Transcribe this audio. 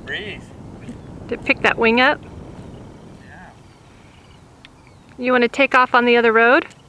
Breathe. To pick that wing up. Yeah. You want to take off on the other road?